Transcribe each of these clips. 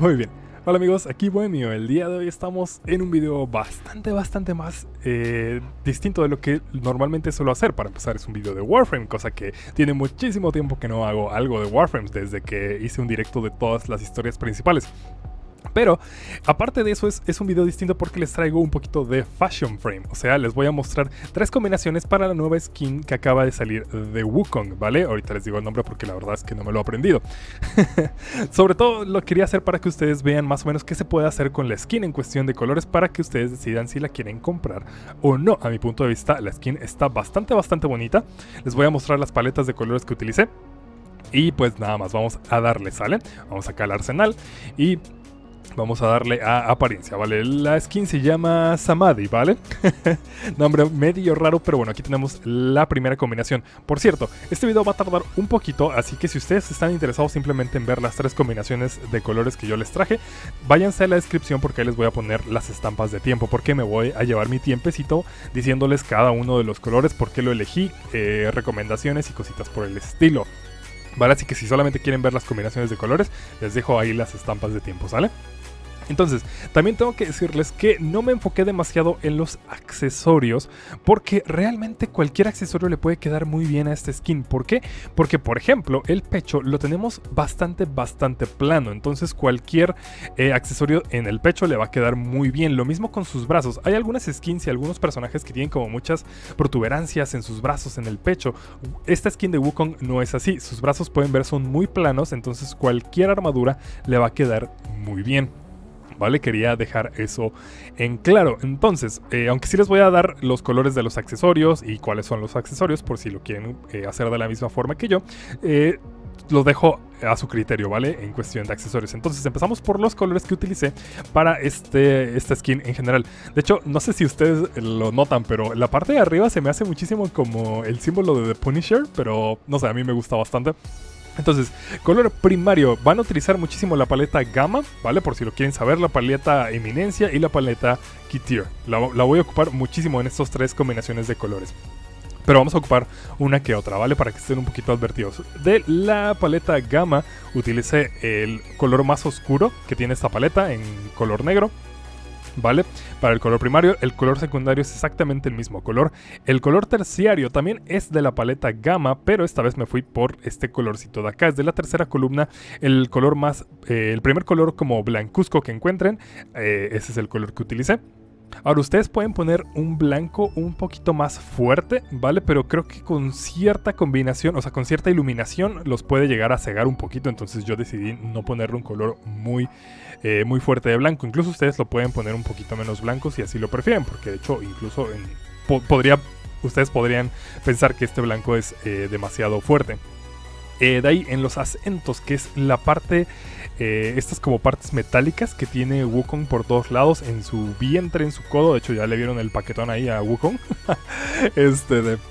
Muy bien. Hola amigos, aquí Bohemio. El día de hoy estamos en un video bastante más distinto de lo que normalmente suelo hacer. Para empezar, es un video de Warframe, cosa que tiene muchísimo tiempo que no hago algo de Warframe, desde que hice un directo de todas las historias principales. Pero, aparte de eso, es un video distinto porque les traigo un poquito de Fashion Frame. O sea, les voy a mostrar 3 combinaciones para la nueva skin que acaba de salir de Wukong, ¿vale? Ahorita les digo el nombre porque la verdad es que no me lo he aprendido. Sobre todo lo quería hacer para que ustedes vean más o menos qué se puede hacer con la skin en cuestión de colores para que ustedes decidan si la quieren comprar o no. A mi punto de vista, la skin está bastante bonita. Les voy a mostrar las paletas de colores que utilicé. Y pues nada más, vamos a darle, ¿sale? Vamos acá al arsenal y vamos a darle a apariencia, ¿vale? La skin se llama Samadhi, ¿vale? Nombre medio raro, pero bueno, aquí tenemos la primera combinación. Por cierto, este video va a tardar un poquito, así que si ustedes están interesados simplemente en ver las 3 combinaciones de colores que yo les traje, váyanse a la descripción porque ahí les voy a poner las estampas de tiempo, porque me voy a llevar mi tiempecito diciéndoles cada uno de los colores, por qué lo elegí, recomendaciones y cositas por el estilo. Vale, así que si solamente quieren ver las combinaciones de colores, les dejo ahí las estampas de tiempo, ¿sale? Entonces, también tengo que decirles que no me enfoqué demasiado en los accesorios, porque realmente cualquier accesorio le puede quedar muy bien a esta skin. ¿Por qué? Porque, por ejemplo, el pecho lo tenemos bastante plano, entonces cualquier accesorio en el pecho le va a quedar muy bien. Lo mismo con sus brazos. Hay algunas skins y algunos personajes que tienen como muchas protuberancias en sus brazos, en el pecho. Esta skin de Wukong no es así. Sus brazos pueden ver son muy planos, entonces cualquier armadura le va a quedar muy bien. Vale, quería dejar eso en claro. Entonces, aunque sí les voy a dar los colores de los accesorios y cuáles son los accesorios, por si lo quieren hacer de la misma forma que yo, los dejo a su criterio, ¿vale? En cuestión de accesorios. Entonces empezamos por los colores que utilicé para esta skin en general. De hecho, no sé si ustedes lo notan, pero la parte de arriba se me hace muchísimo como el símbolo de The Punisher, pero no sé, a mí me gusta bastante. Entonces, color primario, van a utilizar muchísimo la paleta Gamma, ¿vale? Por si lo quieren saber, la paleta Eminencia y la paleta Kitir. La voy a ocupar muchísimo en estas 3 combinaciones de colores. Pero vamos a ocupar una que otra, ¿vale? Para que estén un poquito advertidos. De la paleta Gamma, utilicé el color más oscuro que tiene esta paleta, en color negro. ¿Vale? Para el color primario, el color secundario es exactamente el mismo color. El color terciario también es de la paleta Gamma, pero esta vez me fui por este colorcito de acá. Es de la tercera columna, el color más, el primer color como blancuzco que encuentren. Ese es el color que utilicé. Ahora ustedes pueden poner un blanco un poquito más fuerte, ¿vale? Pero creo que con cierta combinación, o sea, con cierta iluminación los puede llegar a cegar un poquito. Entonces yo decidí no ponerle un color muy fuerte de blanco. Incluso ustedes lo pueden poner un poquito menos blanco si así lo prefieren, porque de hecho incluso ustedes podrían pensar que este blanco es demasiado fuerte. De ahí en los acentos, que es la parte, estas como partes metálicas que tiene Wukong por todos lados, en su vientre, en su codo. De hecho ya le vieron el paquetón ahí a Wukong. Es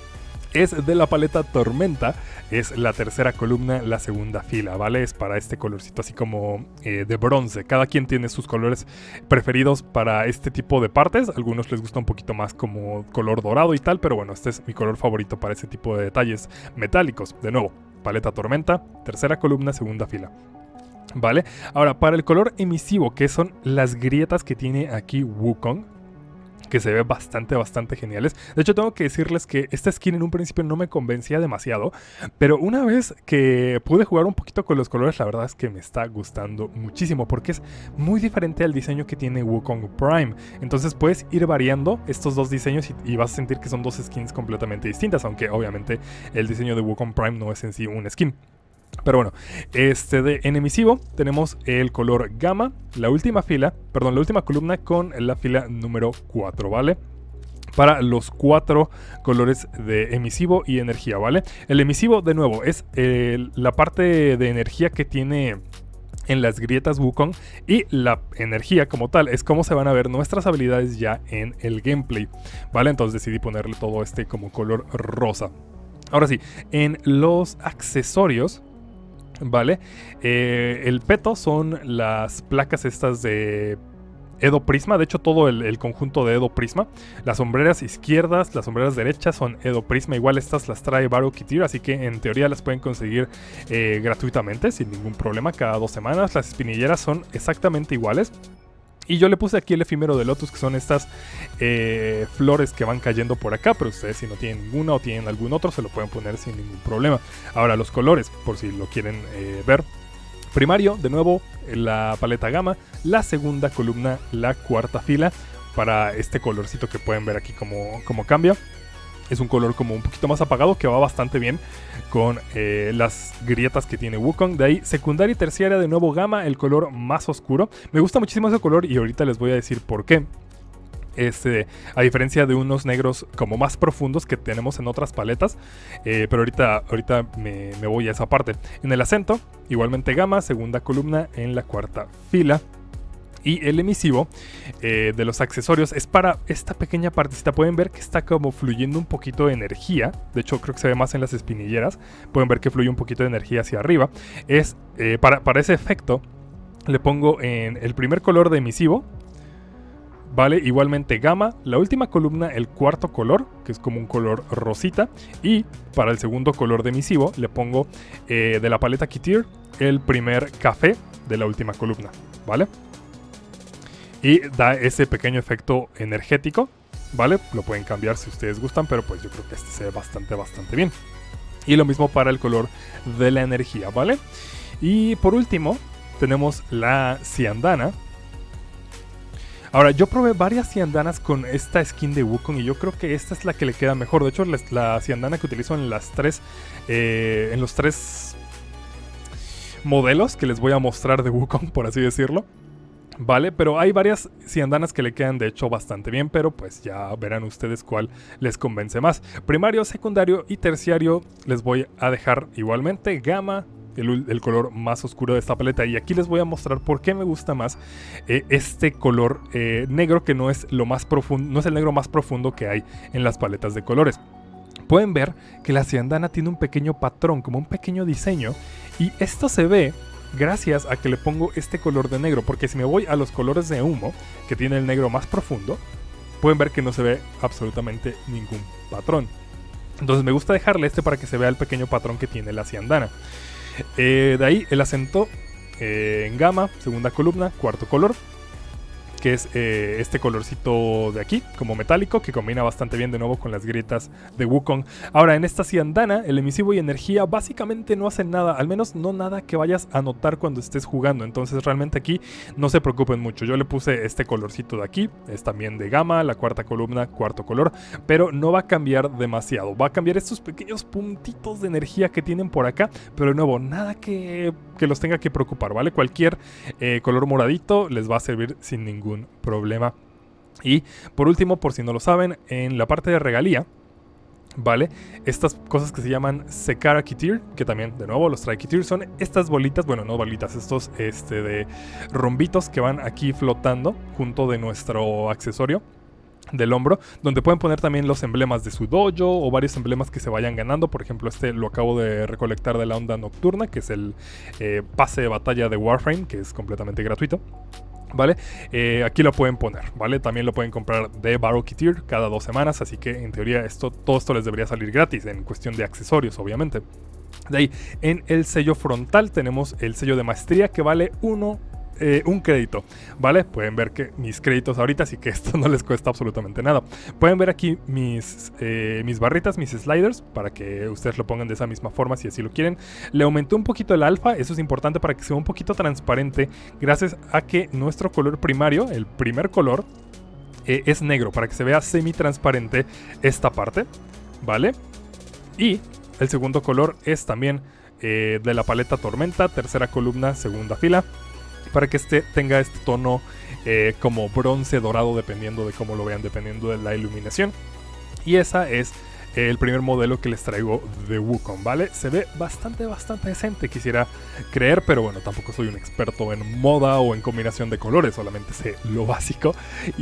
de la paleta Tormenta, es la tercera columna, la segunda fila, ¿vale? Es para este colorcito así como de bronce. Cada quien tiene sus colores preferidos para este tipo de partes. A algunos les gusta un poquito más como color dorado y tal, pero bueno, este es mi color favorito para ese tipo de detalles metálicos. De nuevo, paleta Tormenta, tercera columna, segunda fila. ¿Vale? Ahora, para el color emisivo, que son las grietas que tiene aquí Wukong, que se ve bastante geniales. De hecho, tengo que decirles que esta skin en un principio no me convencía demasiado, pero una vez que pude jugar un poquito con los colores, la verdad es que me está gustando muchísimo, porque es muy diferente al diseño que tiene Wukong Prime. Entonces puedes ir variando estos 2 diseños y vas a sentir que son 2 skins completamente distintas, aunque obviamente el diseño de Wukong Prime no es en sí un skin. Pero bueno, de emisivo tenemos el color Gamma, la última columna con la fila número 4, ¿vale? Para los 4 colores de emisivo y energía, ¿vale? El emisivo, de nuevo, es la parte de energía que tiene en las grietas Wukong, y la energía como tal es cómo se van a ver nuestras habilidades ya en el gameplay, ¿vale? Entonces decidí ponerle todo como color rosa. Ahora sí, en los accesorios, ¿vale? El peto son las placas estas de Edo Prisma, de hecho todo el conjunto de Edo Prisma. Las sombreras izquierdas, las sombreras derechas son Edo Prisma, igual estas las trae Baroquityr, así que en teoría las pueden conseguir gratuitamente, sin ningún problema, cada 2 semanas. Las espinilleras son exactamente iguales. Y yo le puse aquí el efímero de Lotus, que son estas flores que van cayendo por acá, pero ustedes si no tienen ninguna o tienen algún otro, se lo pueden poner sin ningún problema. Ahora los colores, por si lo quieren ver. Primario, de nuevo, la paleta gama, la segunda columna, la cuarta fila, para este colorcito que pueden ver aquí como cambia. Es un color como un poquito más apagado que va bastante bien con las grietas que tiene Wukong. De ahí, secundaria y terciaria, de nuevo gama, el color más oscuro. Me gusta muchísimo ese color y ahorita les voy a decir por qué. A diferencia de unos negros como más profundos que tenemos en otras paletas, pero ahorita me voy a esa parte. En el acento, igualmente gama, segunda columna en la cuarta fila. Y el emisivo de los accesorios es para esta pequeña partecita. Pueden ver que está como fluyendo un poquito de energía. De hecho, creo que se ve más en las espinilleras. Pueden ver que fluye un poquito de energía hacia arriba. Es para ese efecto, le pongo en el primer color de emisivo. Vale, igualmente gama, la última columna, el cuarto color, que es como un color rosita. Y para el segundo color de emisivo le pongo de la paleta Kytir el primer café de la última columna, ¿vale? Y da ese pequeño efecto energético, ¿vale? Lo pueden cambiar si ustedes gustan, pero pues yo creo que este se ve bastante bien. Y lo mismo para el color de la energía, ¿vale? Y por último tenemos la Ciandana. Ahora, yo probé varias Ciandanas con esta skin de Wukong y yo creo que esta es la que le queda mejor. De hecho, la Ciandana que utilizo en en los tres modelos que les voy a mostrar de Wukong, por así decirlo. Vale, pero hay varias Ciandanas que le quedan de hecho bastante bien, pero pues ya verán ustedes cuál les convence más. Primario, secundario y terciario les voy a dejar igualmente gama, el color más oscuro de esta paleta, y aquí les voy a mostrar por qué me gusta más este color negro, que no es lo más profundo, no es el negro más profundo que hay en las paletas de colores. Pueden ver que la Ciandana tiene un pequeño patrón, como un pequeño diseño, y esto se ve gracias a que le pongo este color de negro, porque si me voy a los colores de humo, que tiene el negro más profundo, pueden ver que no se ve absolutamente ningún patrón. Entonces me gusta dejarle este para que se vea el pequeño patrón que tiene la Ciandana. De ahí el acento en gama, segunda columna, cuarto color, que es este colorcito de aquí, como metálico, que combina bastante bien de nuevo con las grietas de Wukong. Ahora, en esta Ciandana, el emisivo y energía básicamente no hacen nada, al menos no nada que vayas a notar cuando estés jugando, entonces realmente aquí no se preocupen mucho. Yo le puse este colorcito de aquí, es también de gama, la cuarta columna, cuarto color, pero no va a cambiar demasiado, va a cambiar estos pequeños puntitos de energía que tienen por acá, pero de nuevo, nada que los tenga que preocupar, ¿vale? Cualquier color moradito les va a servir sin ningún problema. Y por último, por si no lo saben, en la parte de regalía, ¿vale? Estas cosas que se llaman Sekara Kytir, que también de nuevo los trae Kytir, son estas bolitas, bueno, no bolitas, estos de rombitos que van aquí flotando junto de nuestro accesorio del hombro, donde pueden poner también los emblemas de su dojo o varios emblemas que se vayan ganando. Por ejemplo, este lo acabo de recolectar de la onda nocturna, que es el pase de batalla de Warframe, que es completamente gratuito, ¿vale? Aquí lo pueden poner, ¿vale? También lo pueden comprar de Baroquityr cada 2 semanas, así que en teoría todo esto les debería salir gratis en cuestión de accesorios, obviamente. De ahí, en el sello frontal tenemos el sello de maestría, que vale un crédito, ¿vale? Pueden ver que mis créditos ahorita, así que esto no les cuesta absolutamente nada. Pueden ver aquí mis barritas, mis sliders, para que ustedes lo pongan de esa misma forma si así lo quieren. Le aumenté un poquito el alfa, eso es importante para que sea un poquito transparente, gracias a que nuestro color primario, el primer color, es negro, para que se vea semi transparente esta parte, ¿vale? Y el segundo color es también de la paleta Tormenta, tercera columna, segunda fila, para que tenga este tono como bronce dorado, dependiendo de cómo lo vean, dependiendo de la iluminación. Y esa es el primer modelo que les traigo de Wukong, ¿vale? Se ve bastante decente, quisiera creer, pero bueno, tampoco soy un experto en moda o en combinación de colores, solamente sé lo básico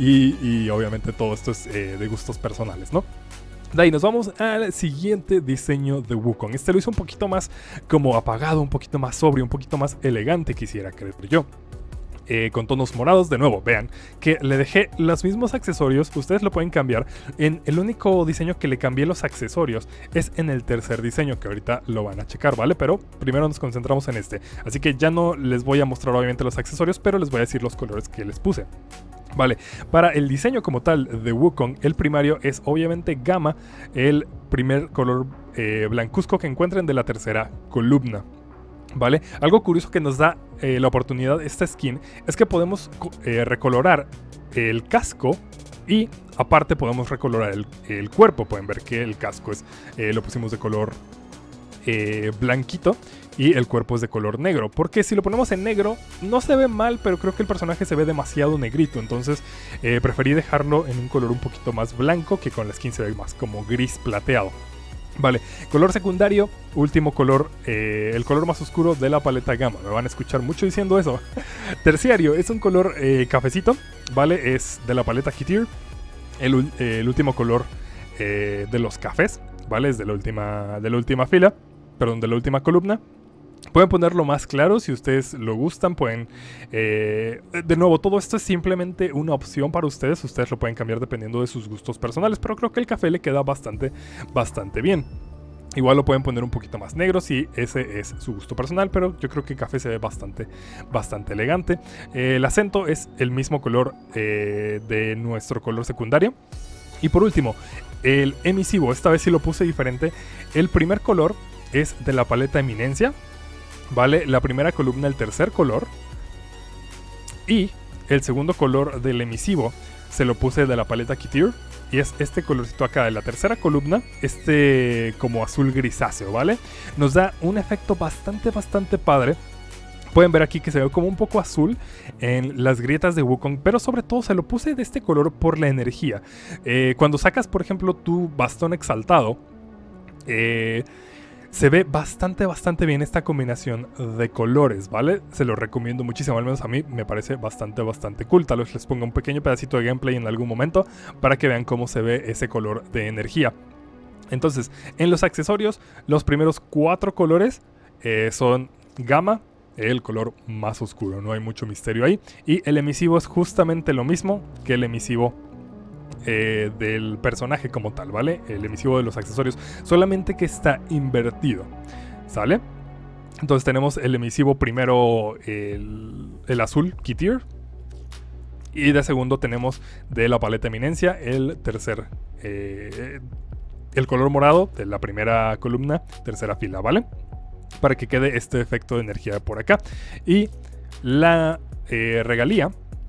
y obviamente todo esto es de gustos personales, ¿no? De ahí nos vamos al siguiente diseño de Wukong. Este lo hizo un poquito más como apagado, un poquito más sobrio, un poquito más elegante, quisiera creer yo. con tonos morados. De nuevo, vean que le dejé los mismos accesorios, ustedes lo pueden cambiar. El único diseño que le cambié los accesorios es en el tercer diseño, que ahorita lo van a checar, ¿vale? Pero primero nos concentramos en este, así que ya no les voy a mostrar obviamente los accesorios, pero les voy a decir los colores que les puse. Vale, para el diseño como tal de Wukong, el primario es obviamente Gamma, el primer color blancuzco que encuentren de la tercera columna. ¿Vale? Algo curioso que nos da la oportunidad de esta skin es que podemos recolorar el casco y aparte podemos recolorar el cuerpo. Pueden ver que el casco lo pusimos de color blanquito y el cuerpo es de color negro, porque si lo ponemos en negro no se ve mal, pero creo que el personaje se ve demasiado negrito, entonces preferí dejarlo en un color un poquito más blanco, que con la skin se ve más como gris plateado. Vale, color secundario, último color, el color más oscuro de la paleta Gamma. Me van a escuchar mucho diciendo eso. Terciario es un color cafecito, ¿vale? Es de la paleta Kitir, el último color de los cafés, ¿vale? Es de la última fila, perdón, de la última columna. Pueden ponerlo más claro si ustedes lo gustan, pueden... de nuevo, todo esto es simplemente una opción para ustedes. Ustedes lo pueden cambiar dependiendo de sus gustos personales, pero creo que el café le queda bastante bien. Igual lo pueden poner un poquito más negro si ese es su gusto personal, pero yo creo que el café se ve bastante elegante. El acento es el mismo color de nuestro color secundario. Y por último, el emisivo, esta vez sí lo puse diferente. El primer color es de la paleta Eminencia, ¿vale? La primera columna, el tercer color. Y el segundo color del emisivo se lo puse de la paleta Kitir. Y es este colorcito acá de la tercera columna, como azul grisáceo, ¿vale? Nos da un efecto bastante padre. Pueden ver aquí que se ve como un poco azul en las grietas de Wukong, pero sobre todo se lo puse de este color por la energía. Cuando sacas, por ejemplo, tu bastón exaltado, se ve bastante bien esta combinación de colores, ¿vale? Se lo recomiendo muchísimo, al menos a mí me parece bastante cool. Tal vez les ponga un pequeño pedacito de gameplay en algún momento para que vean cómo se ve ese color de energía. Entonces, en los accesorios, los primeros 4 colores son Gamma, el color más oscuro, no hay mucho misterio ahí. Y el emisivo es justamente lo mismo que el emisivo del personaje como tal, ¿vale? El emisivo de los accesorios, solamente que está invertido, ¿sale? Entonces tenemos el emisivo primero, el azul Kitir, y de segundo tenemos de la paleta Eminencia el tercer, el color morado de la primera columna, tercera fila, ¿vale? Para que quede este efecto de energía por acá. Y la regalía,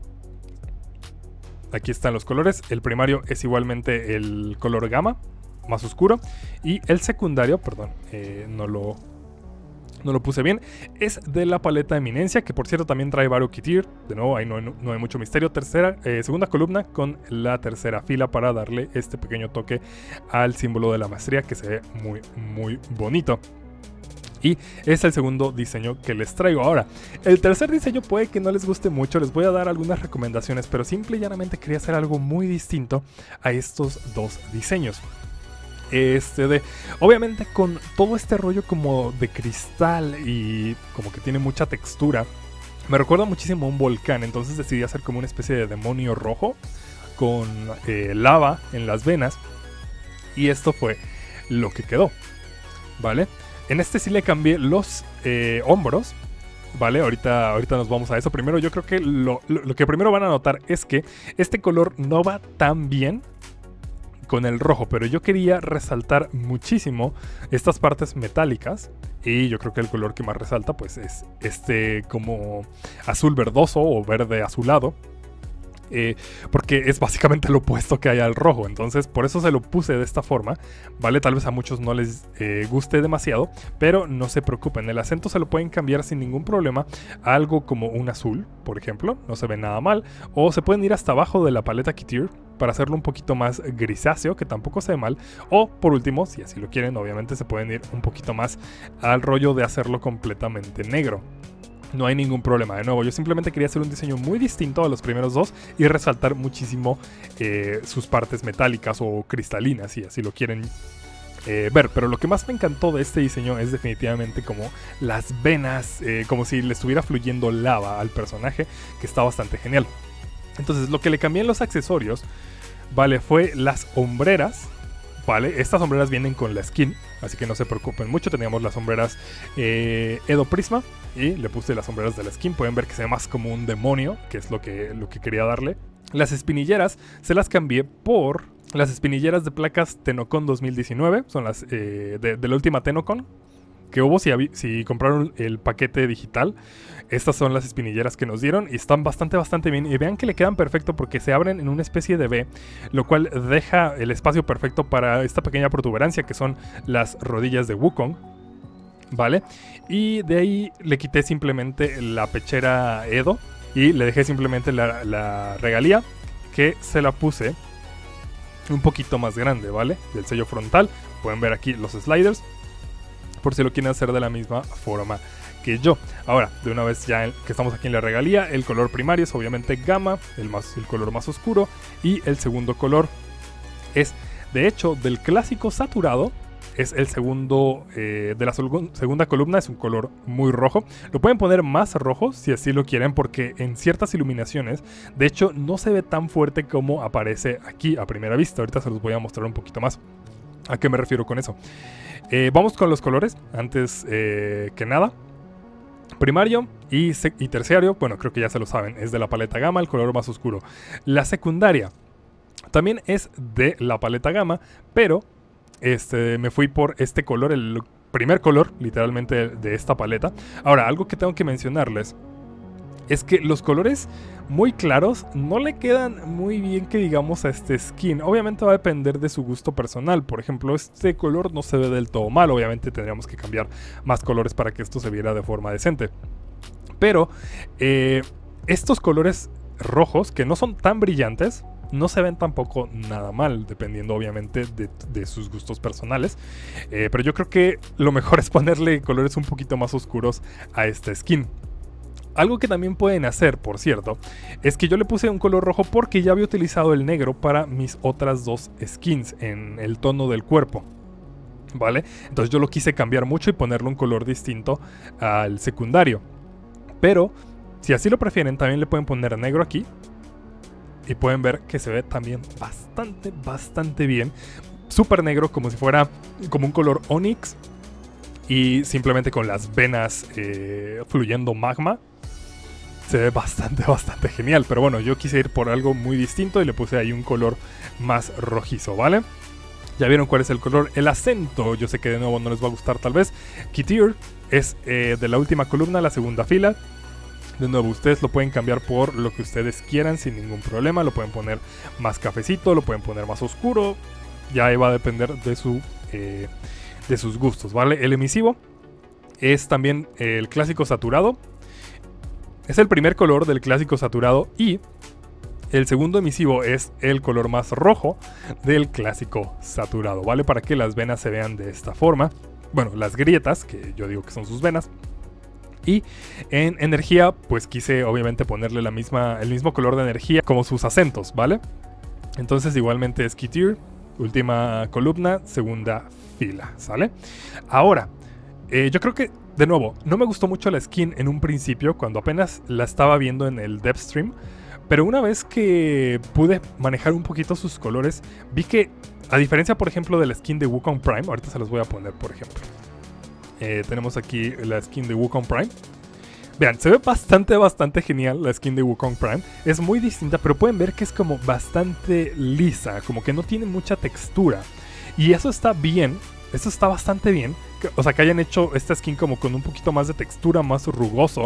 aquí están los colores. El primario es igualmente el color Gamma, más oscuro. Y el secundario, perdón, no lo puse bien, es de la paleta Eminencia, que por cierto también trae Varo Kitir. De nuevo, ahí no hay mucho misterio. Segunda columna con la tercera fila para darle este pequeño toque al símbolo de la maestría, que se ve muy bonito. Y es el segundo diseño que les traigo. Ahora, el tercer diseño puede que no les guste mucho, les voy a dar algunas recomendaciones, pero simple y llanamente quería hacer algo muy distinto a estos dos diseños. Obviamente con todo este rollo como de cristal y como que tiene mucha textura, me recuerda muchísimo a un volcán, entonces decidí hacer como una especie de demonio rojo con lava en las venas, y esto fue lo que quedó, ¿vale? En este sí le cambié los hombros, ¿vale? Ahorita nos vamos a eso. Primero, yo creo que lo que primero van a notar es que este color no va tan bien con el rojo, pero yo quería resaltar muchísimo estas partes metálicas, y yo creo que el color que más resalta pues es este como azul verdoso o verde azulado. Porque es básicamente lo opuesto que hay al rojo, entonces por eso se lo puse de esta forma, ¿vale? Tal vez a muchos no les guste demasiado, pero no se preocupen, el acento se lo pueden cambiar sin ningún problema a algo como un azul, por ejemplo, no se ve nada mal, o se pueden ir hasta abajo de la paleta Kitir para hacerlo un poquito más grisáceo, que tampoco se ve mal, o por último, si así lo quieren, obviamente se pueden ir un poquito más al rollo de hacerlo completamente negro. No hay ningún problema. De nuevo, yo simplemente quería hacer un diseño muy distinto a los primeros dos y resaltar muchísimo sus partes metálicas o cristalinas, si así lo quieren ver. Pero lo que más me encantó de este diseño es definitivamente como las venas, como si le estuviera fluyendo lava al personaje, que está bastante genial. Entonces lo que le cambié en los accesorios, vale, fue las hombreras. Vale, estas sombreras vienen con la skin, así que no se preocupen mucho. Teníamos las sombreras Edo Prisma y le puse las sombreras de la skin. Pueden ver que se ve más como un demonio, que es lo que quería darle. Las espinilleras se las cambié por las espinilleras de placas Tenocon 2019. Son las de la última Tenocon que hubo si compraron el paquete digital. Estas son las espinilleras que nos dieron y están bastante bien. Y vean que le quedan perfecto porque se abren en una especie de V, lo cual deja el espacio perfecto para esta pequeña protuberancia que son las rodillas de Wukong. ¿Vale? Y de ahí le quité simplemente la pechera Edo y le dejé simplemente la regalía, que se la puse un poquito más grande, ¿vale? Del sello frontal. Pueden ver aquí los sliders, por si lo quieren hacer de la misma forma que yo. Ahora, de una vez ya que estamos aquí en la regalía, el color primario es obviamente Gamma, el color más oscuro, y el segundo color es, de hecho, del clásico saturado, es el segundo de la segunda columna, es un color muy rojo. Lo pueden poner más rojo si así lo quieren, porque en ciertas iluminaciones, de hecho, no se ve tan fuerte como aparece aquí a primera vista. Ahorita se los voy a mostrar un poquito más. ¿A qué me refiero con eso? Vamos con los colores, antes que nada. Primario y terciario, bueno, creo que ya se lo saben, es de la paleta Gamma, el color más oscuro. La secundaria también es de la paleta Gamma, pero me fui por este color, el primer color, literalmente, de esta paleta. Ahora, algo que tengo que mencionarles es que los colores muy claros no le quedan muy bien, que digamos, a este skin. Obviamente va a depender de su gusto personal. Por ejemplo, este color no se ve del todo mal. Obviamente tendríamos que cambiar más colores para que esto se viera de forma decente. Pero estos colores rojos, que no son tan brillantes, no se ven tampoco nada mal, dependiendo obviamente de sus gustos personales. Pero yo creo que lo mejor es ponerle colores un poquito más oscuros a este skin. Algo que también pueden hacer, por cierto, es que yo le puse un color rojo porque ya había utilizado el negro para mis otras dos skins en el tono del cuerpo, ¿vale? Entonces yo lo quise cambiar mucho y ponerle un color distinto al secundario. Pero, si así lo prefieren, también le pueden poner negro aquí. Y pueden ver que se ve también bastante bien. Súper negro, como si fuera como un color Onyx. Y simplemente con las venas fluyendo magma. Se ve bastante genial. Pero bueno, yo quise ir por algo muy distinto y le puse ahí un color más rojizo, ¿vale? Ya vieron cuál es el color. El acento, yo sé que de nuevo no les va a gustar tal vez. Kitir es de la última columna, la segunda fila. De nuevo, ustedes lo pueden cambiar por lo que ustedes quieran sin ningún problema. Lo pueden poner más cafecito, lo pueden poner más oscuro. Ya va a depender de sus gustos, ¿vale? El emisivo es también el clásico saturado. Es el primer color del clásico saturado y el segundo emisivo es el color más rojo del clásico saturado, ¿vale? Para que las venas se vean de esta forma. Bueno, las grietas, que yo digo que son sus venas. Y en energía, pues quise obviamente ponerle el mismo color de energía como sus acentos, ¿vale? Entonces igualmente es Kitir, última columna, segunda fila, ¿sale? Ahora, yo creo que, de nuevo, no me gustó mucho la skin en un principio, cuando apenas la estaba viendo en el dev stream. Pero una vez que pude manejar un poquito sus colores, vi que, a diferencia, por ejemplo, de la skin de Wukong Prime, ahorita se los voy a poner, por ejemplo. Tenemos aquí la skin de Wukong Prime. Vean, se ve bastante genial la skin de Wukong Prime. Es muy distinta, pero pueden ver que es como bastante lisa, como que no tiene mucha textura. Y eso está bien, eso está bastante bien. O sea, que hayan hecho esta skin como con un poquito más de textura, más rugoso,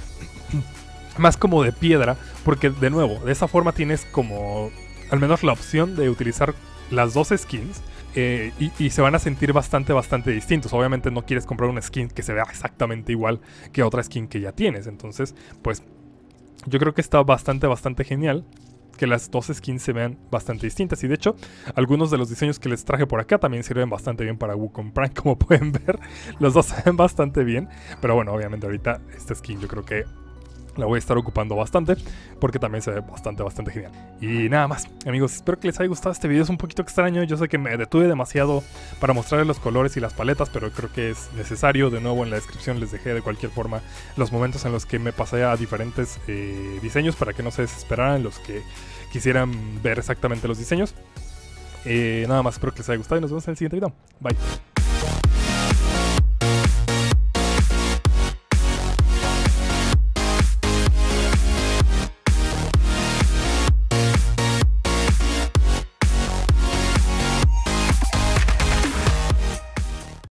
más como de piedra, porque de nuevo, de esa forma tienes como al menos la opción de utilizar las dos skins. Y se van a sentir bastante distintos. Obviamente no quieres comprar una skin que se vea exactamente igual que otra skin que ya tienes. Entonces, pues, yo creo que está bastante genial que las dos skins se vean bastante distintas. Y de hecho, algunos de los diseños que les traje por acá también sirven bastante bien para Wukong Prime. Como pueden ver, los dos se ven bastante bien. Pero bueno, obviamente ahorita esta skin yo creo que La voy a estar ocupando bastante porque también se ve bastante genial. Y nada más, amigos, espero que les haya gustado este video. Es un poquito extraño, yo sé que me detuve demasiado para mostrarles los colores y las paletas, pero creo que es necesario. De nuevo, en la descripción les dejé de cualquier forma los momentos en los que me pasé a diferentes diseños para que no se desesperaran los que quisieran ver exactamente los diseños. Nada más, espero que les haya gustado y nos vemos en el siguiente video. Bye.